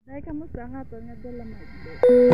Ay, kamusta nga to? Nadala mo ito.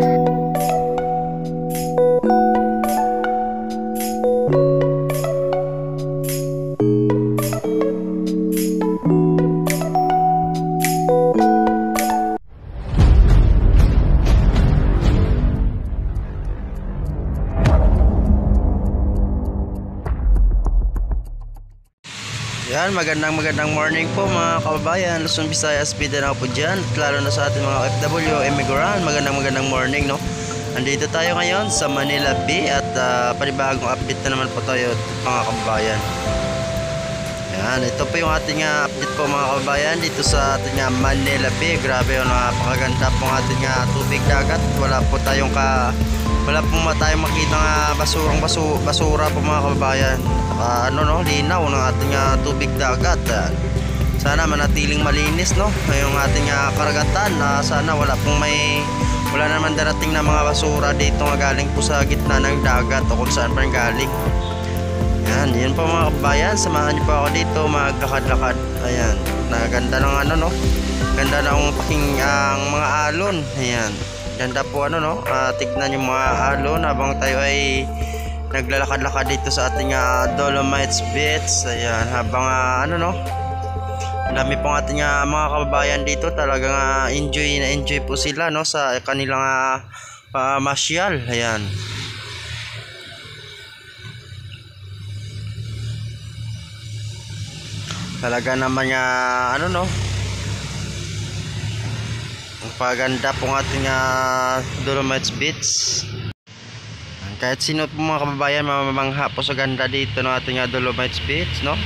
Yan, magandang morning po mga kababayan, Luzon, Visayas, Mindanao po dyan, at lalo na sa ating mga OFW, immigrant. Magandang morning, no? Andito tayo ngayon sa Manila Bay at panibagong update na naman po tayo mga kababayan. Yan, ito po yung ating update po mga kababayan dito sa ating Manila Bay. Grabe yung napakaganda po ng ating tubig dagat. Wala po tayong makita basura po mga kababayan. Linaw ng ating tubig dagat. Sana manatiling malinis, no, yung ating karagatan. Sana wala naman darating na mga basura dito nga galing po sa gitna ng dagat o kung saan pa galing. Yan po mga kababayan, samahan niyo po ako dito maglakad-lakad. Ayan, naganda ng ganda ng ang mga alon. Ayan, ganda po tignan yung mga alon habang tayo ay naglalakad-lakad dito sa ating Dolomites Beach. Ayan, habang dami pong ating mga kababayan dito, talagang enjoy po sila, no, sa kanilang masyal. Ayan, talaga naman ang paganda pong ating Dolomites Beach. Kahit sino po mga kababayan mamamangha po sa ganda dito ng ating Dolomites Beach, no?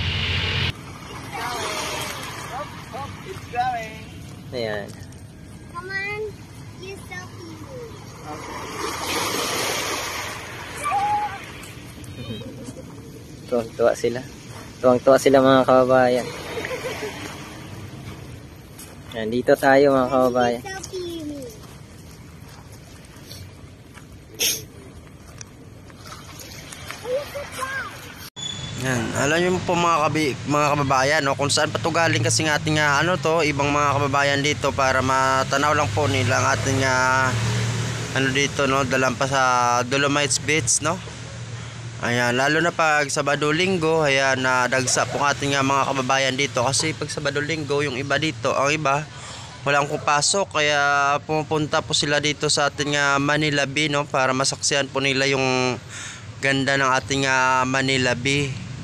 It's going. Ayan. Come on, you selfie. Tuwang-tuwa sila mga kababayan. Yan, dito tayo mga kababayan. Selfie me. Yan, alam niyo po mga kababayan, no, kung saan pa to galing kasi ng ating ibang mga kababayan dito para matanaw lang po nila ang ating dito, no, dalang pa sa Dolomites Beach, no. Ayan, lalo na pag Sabado Linggo, ayan, dagsa po ating mga kababayan dito kasi pag Sabado Linggo yung iba dito, ang iba walang kupasok, kaya pumupunta po sila dito sa ating Manila Bay, no, para masaksihan po nila yung ganda ng ating Manila Bay.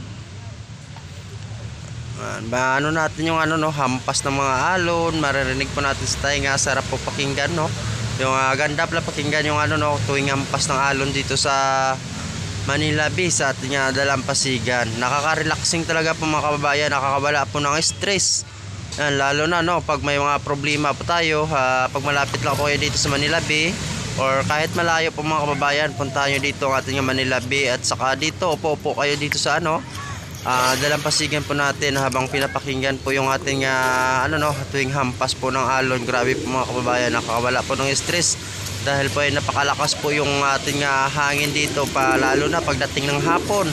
Natin yung hampas ng mga alon, maririnig po natin sa tainga, sarap po pakinggan, no. Yung ganda pala pakinggan yung tuwing hampas ng alon dito sa Manila Bay sa ating dalampasigan. Nakaka-relaxing talaga po mga kababayan, nakakawala po ng stress. Yan, lalo na pag may mga problema po tayo, pag malapit lang po kayo dito sa Manila Bay or kahit malayo po mga kababayan, puntahan nyo dito ang ating Manila Bay at saka dito upo kayo dito sa dalampasigan po natin habang pinapakinggan po yung ating tuwing hampas po ng alon. Grabe po mga kababayan, nakakawala po ng stress dahil po ay napakalakas po yung ating hangin dito, lalo na pagdating ng hapon.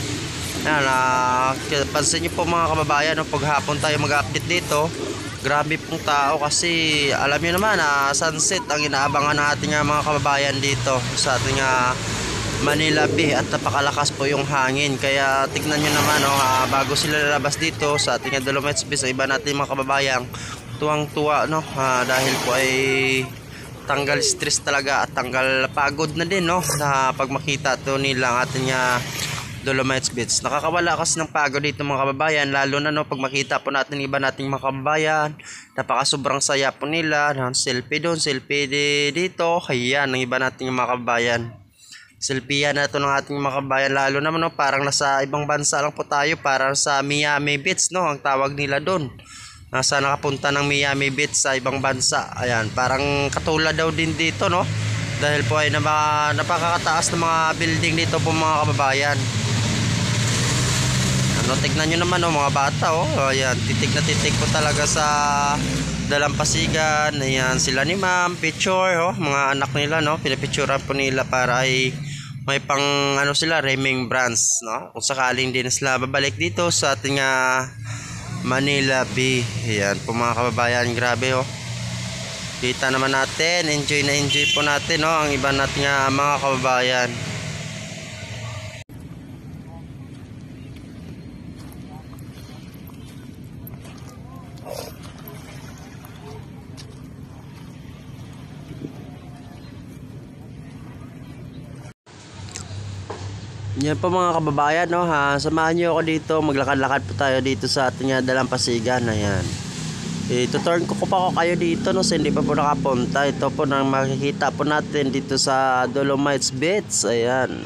Pansin niyo po mga kababayan, pag hapon tayo mag-update dito, grabe pong tao kasi alam niyo naman sunset ang inaabangan ng ating mga kababayan dito sa ating Manila Bay at napakalakas po yung hangin. Kaya tignan nyo naman bago sila lalabas dito sa ating Dolomites Beach, iba natin mga kababayan tuwang-tuwa, dahil po ay tanggal stress talaga at tanggal pagod na din, no, na pag makita to nila ang ating Dolomites Beach. Nakakawala kasi ng pagod dito mga kababayan, lalo na pag makita po natin iba nating mga kababayan, sobrang saya po nila, selfie doon, selfie dito. Kaya ang iba nating mga kababayan, selfie na ito ng ating mga kababayan, lalo naman parang nasa ibang bansa lang po tayo, para sa Miami Beach, no, ang tawag nila doon. Nasa nakapunta ng Miami Beach sa ibang bansa. Ayan, parang katulad daw din dito, no, dahil po ay napakakataas ng mga building dito po mga kababayan. Tignan nyo naman mga bata, ayan, titik na titik po talaga sa dalampasigan. Ayan, sila ni ma'am, picture, mga anak nila, no, pinapicturean po nila para ay may pang sila, remembrance, no, kung sakaling din sila babalik dito sa ating Manila Bay. Ayan po mga kababayan, grabe, Kita naman natin, enjoy na enjoy po natin, no, ang iba natin nga mga kababayan. Yan po mga kababayan, no, ha. Samahan niyo ako dito, maglakad-lakad po tayo dito sa ating dalampasigan. Ayan. Ito-turn ko pa ako kayo dito, no, so hindi pa po nakapunta. Ito po nang makikita po natin dito sa Dolomites Beach. Ayan.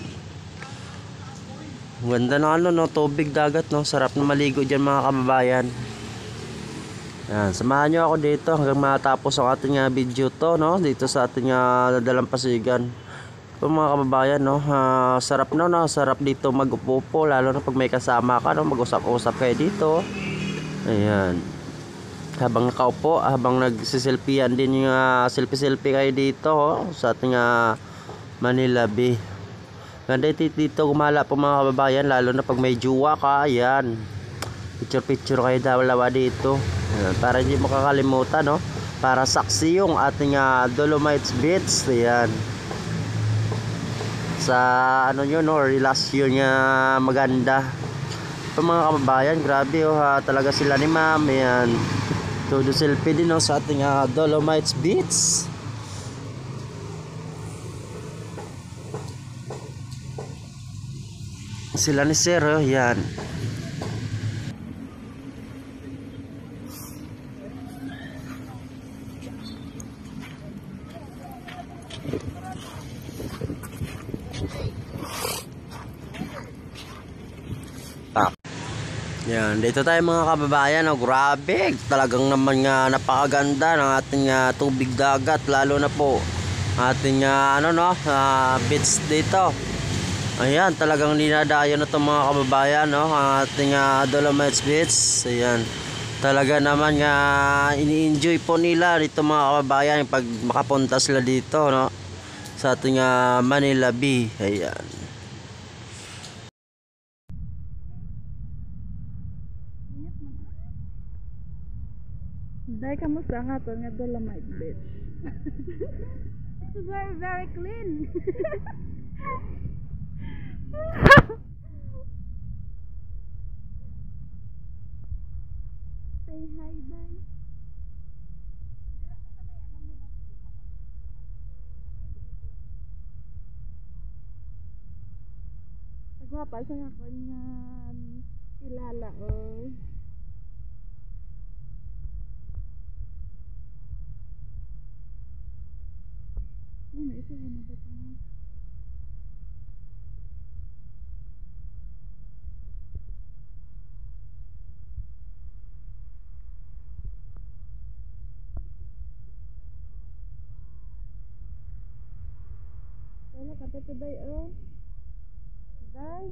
Ganda ng ano, no, tubig dagat, no. Sarap na maligo diyan mga kababayan. Ayan, samahan niyo ako dito hanggang matapos ang ating video to, no, dito sa ating dalampasigan. So mga kababayan, no, sarap no, sarap dito mag-upo, lalo na pag may kasama ka, no, mag-usap-usap kayo dito. Ayan. Habang nakaupo, habang nagsiselfiean din yung selfie-selfie kayo dito, oh, sa ating Manila Bay. Ganda dito gumala po mga kababayan, lalo na pag may juwa ka. Ayan. Picture-picture kayo dalawa dito. Ayan, para hindi makakalimutan, no, para saksi yung ating Dolomites Beach. Ayan. Sa ano yun, no, relasyon nga maganda. Ito mga kababayan, grabe, oh, talaga sila ni ma'am. Ayan. Todo selfie din, no, sa ating Dolomites Beach. Sila ni sir, oh, yan. Yan, dito tayo mga kababayan, oh, grabe, talagang naman nga napakaganda ng ating tubig dagat, lalo na po ating ano, no, beach dito. Ayan, talagang dinadayo na itong mga kababayan, no, ang ating Dolomites Beach. Ayan, talaga naman nga ini-enjoy po nila dito mga kababayan pag makapunta sila dito, no, sa ating Manila Bay. Ayan. Dahil kamusta nga ito nga Dolomite Beach? It's very, very clean. Say hi, bye. Nagwapa sa nga kanya kilala, oh. Ano, isa na ba ito? Wala ka pa ito, day, oh. Day.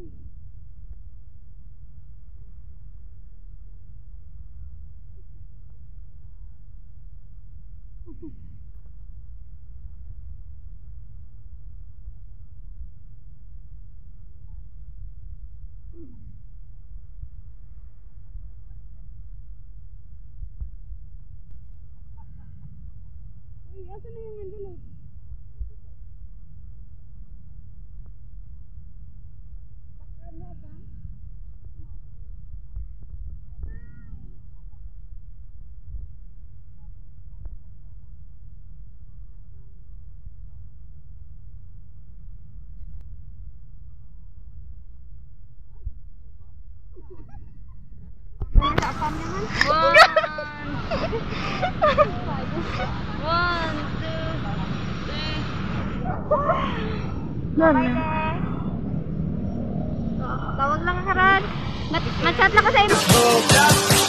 Uy, asan na yung mandulog? Bakit mo ba? Tawag lang karan. Mat-chat lang ko sa imo.